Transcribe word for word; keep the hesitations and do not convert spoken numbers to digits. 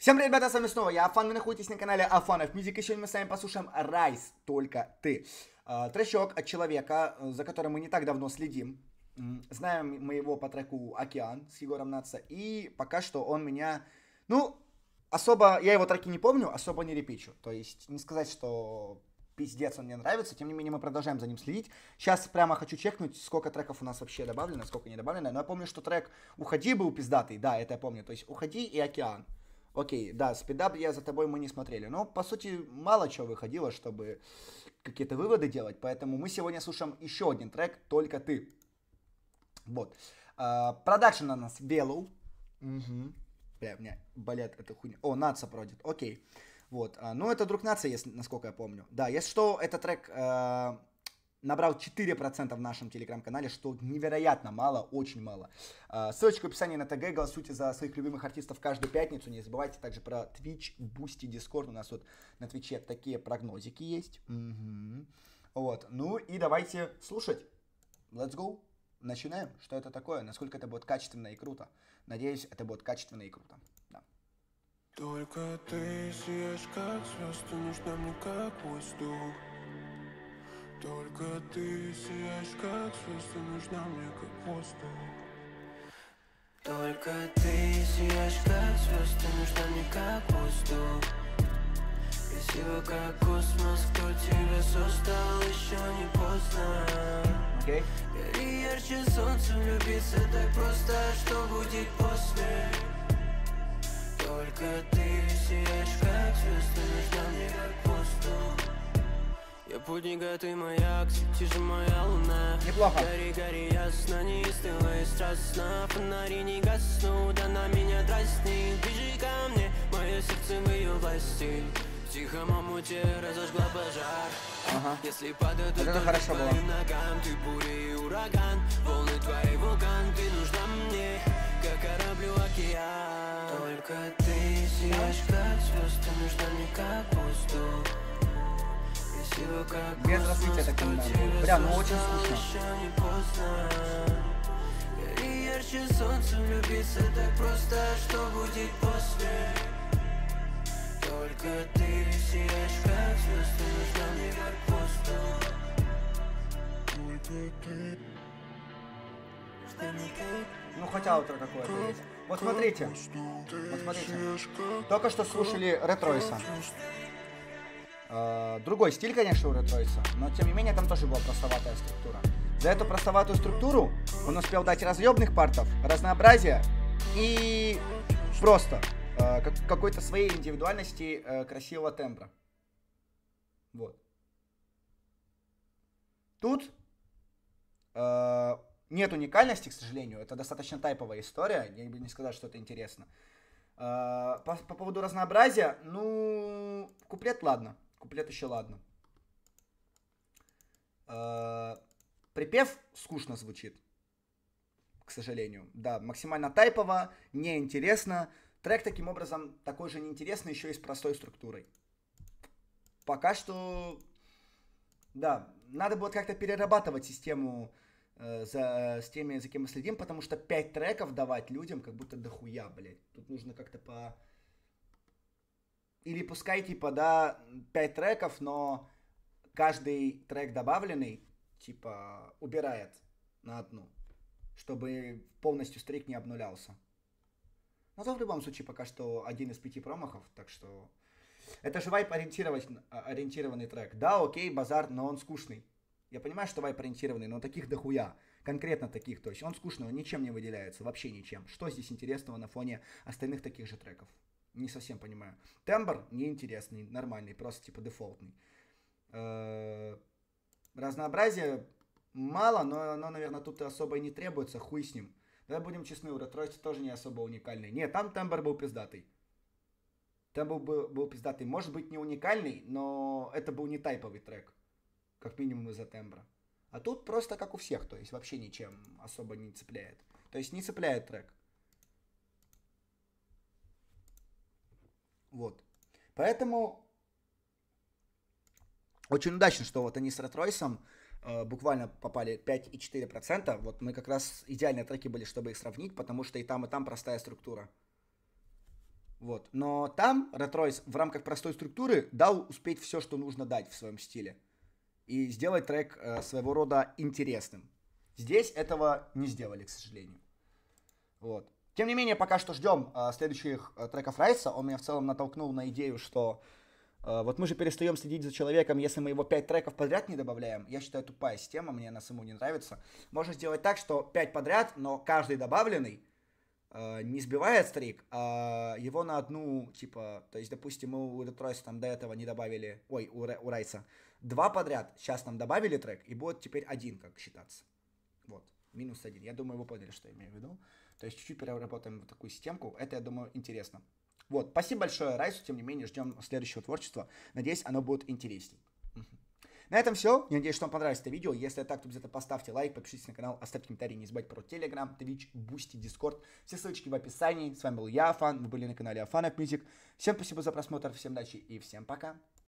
Всем привет, ребята, с вами снова я, Афан, вы находитесь на канале Афанов Music, и сегодня мы с вами послушаем Rise, только ты. Uh, трэшок от человека, за которым мы не так давно следим. Mm, знаем мы его по треку «Океан» с Егором Натса, и пока что он меня, ну, особо, я его треки не помню, особо не репичу. То есть, не сказать, что пиздец он мне нравится, тем не менее мы продолжаем за ним следить. Сейчас прямо хочу чекнуть, сколько треков у нас вообще добавлено, сколько не добавлено. Но я помню, что трек «Уходи» был пиздатый, да, это я помню. То есть «Уходи» и «Океан». Окей, да, спидап я за тобой мы не смотрели. Но, по сути, мало чего выходило, чтобы какие-то выводы делать. Поэтому мы сегодня слушаем еще один трек «Только ты». Вот. Продакшн uh, у нас Велу. Угу. Бля, у меня болят эта хуйня. О, Натса продит. Окей. Вот. Uh, ну, это друг Натса, если, насколько я помню. Да, если что, этот трек uh, набрал четыре процента в нашем телеграм-канале, что невероятно мало, очень мало. Uh, ссылочка в описании на ТГ. Голосуйте за своих любимых артистов каждую пятницу. Не забывайте также про Twitch, Boosty, Discord. У нас вот на Твиче такие прогнозики есть. Угу. Вот. Ну и давайте слушать. Let's go. Начинаем. Что это такое? Насколько это будет качественно и круто. Надеюсь, это будет качественно и круто. Да. Только ты сияешь как звезды, нужна мне как воздух. Только ты сияешь как звезды, нужна мне как воздух. Только ты сияешь как звезды, нужна мне как воздух. Красиво как космос, кто тебя создал, еще не поздно. Okay. Гори ярче солнцем, влюбиться так просто, что будет после. Только ты сияешь как звезды, нужна мне как воздух. Я путник, а ты маяк, ты же моя луна. Неплохо. Гори, гори ясно, неистово и страстно. Фонари не гаснут, она меня дразнит. Ближе ко мне, мое сердце в ее власти. В тихом омуте разожгла пожар. Ага. Если падают, вот это хорошо было. Ногам, ты буря и ураган. Волны твои вулкан, ты нужна мне, как кораблю океан. Только ты сияешь как звезды, нужна мне как воздух. Красиво как без развития так не надо. Бля, ну очень скучно. Еще не поздно. Гори ярче солнцем, влюбиться так просто, что будет после. Только ты сияешь как звезды, нужна мне как воздух. Только ты. Ну хотя утро какое-то есть. Вот смотрите. Вот смотрите. Только что слушали Ретройса. Uh, другой стиль, конечно, у Ретройса, но тем не менее там тоже была простоватая структура. За эту простоватую структуру он успел дать разъебных партов, разнообразие и просто uh, как, какой-то своей индивидуальности uh, красивого тембра. Вот. Тут uh, нет уникальности, к сожалению. Это достаточно тайповая история. Я бы не сказал, что это интересно. Uh, по, по поводу разнообразия, ну, куплет ладно. Куплет еще ладно. Uh, припев скучно звучит. К сожалению. Да, максимально тайпово, неинтересно. Трек таким образом такой же неинтересный, еще и с простой структурой. Пока что, да, надо будет как-то перерабатывать систему uh, за, с теми, за кем мы следим, потому что пять треков давать людям как будто дохуя, блядь. Тут нужно как-то по... Или пускай, типа, да, пять треков, но каждый трек добавленный, типа, убирает на одну, чтобы полностью стрик не обнулялся. Но то в любом случае пока что один из пяти промахов, так что... Это же вайп-ориентированный трек. Да, окей, базар, но он скучный. Я понимаю, что вайп-ориентированный, но таких дохуя. Конкретно таких, то есть он скучный, он ничем не выделяется, вообще ничем. Что здесь интересного на фоне остальных таких же треков? Не совсем понимаю. Тембр неинтересный, нормальный, просто типа дефолтный. Э-э- разнообразия мало, но оно, наверное, тут особо и не требуется, хуй с ним. Давай будем честны, у Ретройса тоже не особо уникальный. Нет, там тембр был пиздатый. Тембр был, был пиздатый. Может быть не уникальный, но это был не тайповый трек. Как минимум из-за тембра. А тут просто как у всех, то есть вообще ничем особо не цепляет. То есть не цепляет трек. Вот. Поэтому очень удачно, что вот они с Ретройсом э, буквально попали пять и четыре десятых процента. Вот мы как раз идеальные треки были, чтобы их сравнить, потому что и там, и там простая структура. Вот. Но там Red Royce в рамках простой структуры дал успеть все, что нужно дать в своем стиле. И сделать трек э, своего рода интересным. Здесь этого не сделали, к сожалению. Вот. Тем не менее, пока что ждем э, следующих э, треков Райса. Он меня в целом натолкнул на идею, что э, вот мы же перестаем следить за человеком, если мы его пять треков подряд не добавляем. Я считаю, тупая система, мне она саму не нравится. Можно сделать так, что пять подряд, но каждый добавленный э, не сбивает стрик, а его на одну, типа, то есть, допустим, мы у Red Royce там до этого не добавили, ой, у, у Райса два подряд, сейчас нам добавили трек, и будет теперь один, как считаться. Вот, минус один. Я думаю, вы поняли, что я имею в виду. То есть чуть-чуть переработаем в такую системку. Это, я думаю, интересно. Вот, спасибо большое Райсу, тем не менее, ждем следующего творчества. Надеюсь, оно будет интересней. На этом все. Я надеюсь, что вам понравилось это видео. Если так, то обязательно поставьте лайк, подпишитесь на канал, оставьте комментарий, не забывайте про Telegram, Twitch, Boosty, Discord. Все ссылочки в описании. С вами был я, Афан. Вы были на канале Афан Music. Всем спасибо за просмотр, всем удачи и всем пока.